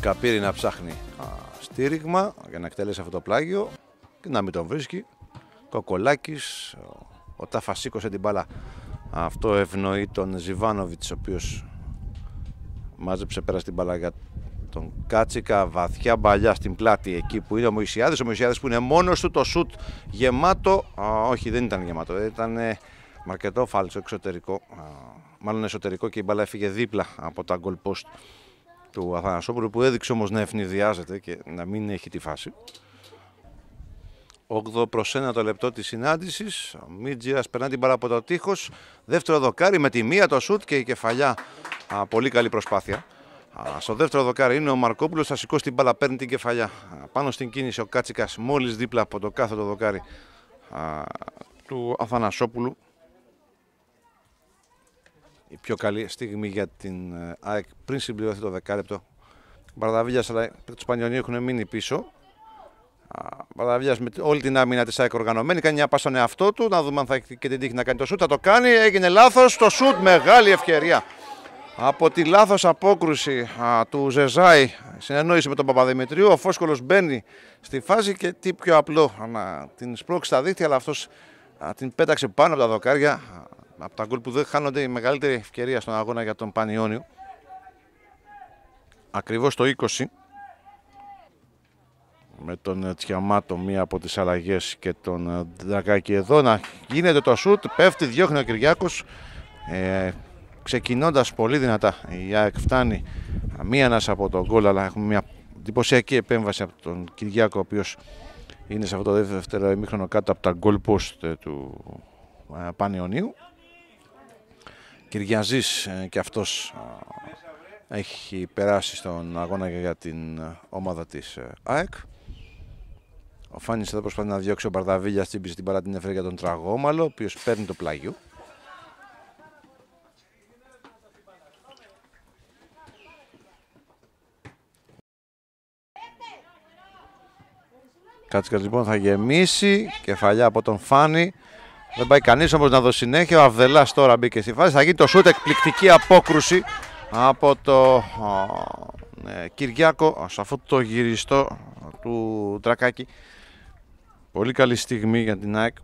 Καπύρη να ψάχνει στήριγμα για να εκτελέσει αυτό το πλάγιο και να μην τον βρίσκει. Κοκολάκης, ο Τάφας σήκωσε την μπάλα. Αυτό ευνοεί τον Ζιβάνοβιτς, ο οποίος μάζεψε πέρα την μπάλα για τον Κάτσικα. Βαθιά μπαλιά στην πλάτη εκεί που είναι ο Μωυσιάδης. Ο Μωυσιάδης που είναι μόνος του, το σουτ γεμάτο. Όχι, δεν ήταν γεμάτο, ήταν με αρκετό φάλτσο εξωτερικό. Μάλλον εσωτερικό, και η μπάλα έφυγε δίπλα από τα goal post του Αθανασόπουλου, που έδειξε όμως να ευνηδιάζεται και να μην έχει τη φάση. 8 προς 1 το λεπτό της συνάντησης. Ο Μίτζιρας περνά την μπάλα από το τείχος. Δεύτερο δοκάρι με τη μία το σουτ και η κεφαλιά. Πολύ καλή προσπάθεια. Στο δεύτερο δοκάρι είναι ο Μαρκόπουλος. Θα σηκώσει την μπάλα, παίρνει την κεφαλιά. Πάνω στην κίνηση ο Κάτσικας, μόλις δίπλα από το κάθετο δοκάρι του Αθανασόπουλου. Η πιο καλή στιγμή για την ΑΕΚ πριν συμπληρωθεί το δεκάλεπτο. Ο Μπαρδαβίλιας αλλά του Πανιωνίου έχουν μείνει πίσω. Μπαρδαβίλιας με όλη την άμυνα της ΑΕΚ οργανωμένη, κάνει μια πάσα στον εαυτό του. Να δούμε αν θα έχει και την τύχη να κάνει το σουτ. Θα το κάνει, έγινε λάθος. Το σουτ, μεγάλη ευκαιρία. Από τη λάθος απόκρουση του Ζεζάη, συνεννόηση με τον Παπαδημητρίου, ο Φόσκολος μπαίνει στη φάση και τι πιο απλό να την σπρώξει στα δίχτυα, αλλά αυτός την πέταξε πάνω από τα δοκάρια. Από τα γκολ που δεν χάνονται, η μεγαλύτερη ευκαιρία στον αγώνα για τον Πανιώνιο. Ακριβώς το 20. Με τον Τσιαμάτο, μία από τις αλλαγές, και τον Δρακάκη εδώ. Να γίνεται το σουτ, πέφτει, διώχνει ο Κυριάκος. Ξεκινώντας πολύ δυνατά, η ΑΕΚ φτάνει μίανας από τον γκολ, αλλά έχουμε μια εντυπωσιακή επέμβαση από τον Κυριάκο, ο οποίος είναι σε αυτό το δεύτερο ημίχρονο κάτω από τα goal post του Πανιωνίου. Κυριαζής και αυτός έχει περάσει στον αγώνα για την ομάδα της ΑΕΚ. Ο Φάνης εδώ προσπαθεί να διώξει ο Μπαρδαβίλιας, τσίμπησε την μπάλα, την έφερε για τον Τραγόμαλο, ο οποίος παίρνει το πλάγιο. Κάτσικας λοιπόν θα γεμίσει, κεφαλιά από τον Φάνη. Δεν πάει κανείς όμως να δώσει συνέχεια. Ο Αβδελάς τώρα μπήκε στη φάση. Θα γίνει το σούτ, εκπληκτική απόκρουση από το Κυριάκο σε αυτό το γυριστό του Τρακάκη. Πολύ καλή στιγμή για την ΑΕΚ.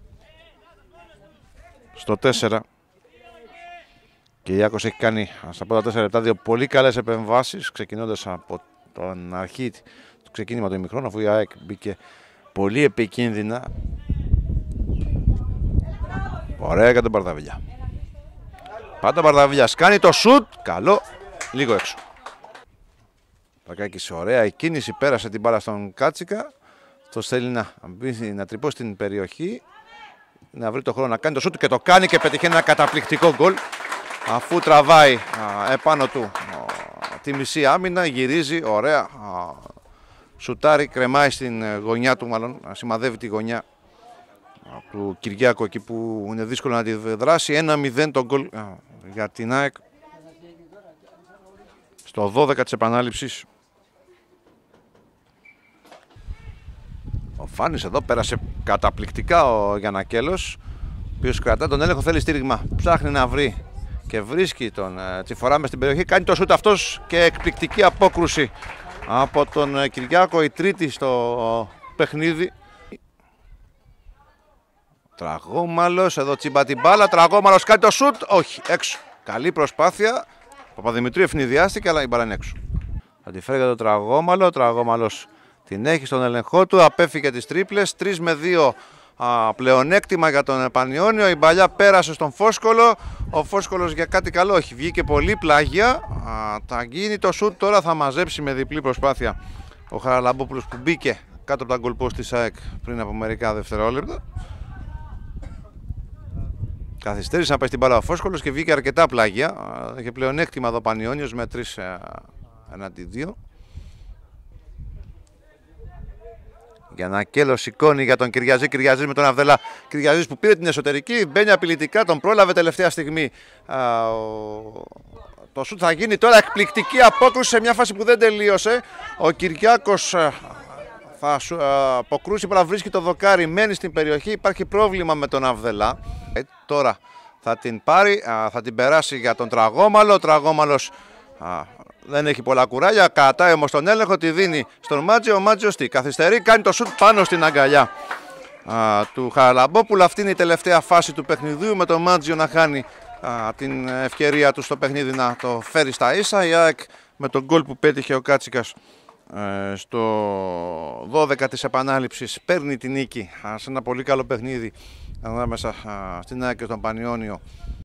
Στο 4. Κυριάκος έχει κάνει στα πρώτα 4 λεπτά 2 πολύ καλές επεμβάσεις, ξεκινώντας από την αρχή του ξεκίνημα του ημιχρόνου, αφού η ΑΕΚ μπήκε πολύ επικίνδυνα. Ωραία για τον Μπαρδαβίλια. Πάντα ο Μπαρδαβίλιας κάνει το σουτ. Καλό. Λίγο έξω. Τρακάκης, ωραία η κίνηση. Πέρασε την μπάλα στον Κάτσικα. Το θέλει να τρυπώσει την περιοχή. Να βρει το χρόνο να κάνει το σουτ και το κάνει και πετυχαίνει ένα καταπληκτικό γκολ. Αφού τραβάει επάνω του τη μισή άμυνα, γυρίζει. Ωραία. Σουτάρει, κρεμάει στην γωνιά του, μάλλον σημαδεύει τη γωνιά του Κυριάκου εκεί που είναι δύσκολο να τη δράσει. 1-0 το γκολ για την ΑΕΚ στο 12 της επανάληψης. Ο Φάνης εδώ πέρασε καταπληκτικά ο Γιαννακέλος, ο οποίος κρατά τον έλεγχο, θέλει στήριγμα, ψάχνει να βρει και βρίσκει τον Τσιφορά μες στην περιοχή. Κάνει το σούτ αυτός και εκπληκτική απόκρουση από τον Κυριάκο, η τρίτη στο παιχνίδι. Τραγόμαλος, εδώ τσιμπά την μπάλα, Τραγόμαλος κάνει το σουτ, όχι, έξω. Καλή προσπάθεια, ο Παπαδημητρίου ευνηδιάστηκε, αλλά η μπάλα είναι έξω. Θα τη φέρει για τον Τραγόμαλο, ο Τραγόμαλος την έχει στον ελεγχό του, απέφυγε τις τρίπλες, 3-2 πλεονέκτημα για τον Πανιώνιο. Η μπαλιά πέρασε στον Φόσκολο, ο Φόσκολος για κάτι καλό, όχι, βγήκε πολύ πλάγια. Θα γίνει το σουτ, τώρα θα μαζέψει με διπλή προσπάθεια ο Χαραλαμπόπουλος που μπήκε κάτω από τα γκολ post της ΑΕΚ πριν από μερικά δευτερόλεπτα. Καθυστέρησε να πάει στην μπάλα ο Φόσκολος και βγήκε αρκετά πλάγια. Είχε πλεονέκτημα εδώ ο Πανιώνιος με 3-2. Γιαννακέλος σηκώνει για τον Κυριαζή, Κυριαζής με τον Αβδελά. Κυριαζής που πήρε την εσωτερική, μπαίνει απειλητικά, τον πρόλαβε τελευταία στιγμή. Το σουτ θα γίνει τώρα, εκπληκτική απόκρουση σε μια φάση που δεν τελείωσε. Ο Κυριάκος θα αποκρούσει, αλλά βρίσκει το δοκάρι, μένει στην περιοχή, υπάρχει πρόβλημα με τον Αβδελά. Τώρα θα την πάρει, θα την περάσει για τον Τραγόμαλο. Ο Τραγόμαλος δεν έχει πολλά κουράγια, κατάει όμως τον έλεγχο, τη δίνει στον Μάτζιο. Ο Μάτζιος τι, καθυστερεί, κάνει το σουτ πάνω στην αγκαλιά του Χαραλαμπόπουλου. Αυτή είναι η τελευταία φάση του παιχνιδιού, με τον Μάτζιο να χάνει την ευκαιρία του στο παιχνίδι να το φέρει στα ίσα. Η ΑΕΚ με τον γκολ που πέτυχε ο Κάτσικας στο 12 της επανάληψης παίρνει την νίκη σε ένα πολύ καλό παιχνίδι ανάμεσα στην ΑΕΚ και τον Πανιόνιο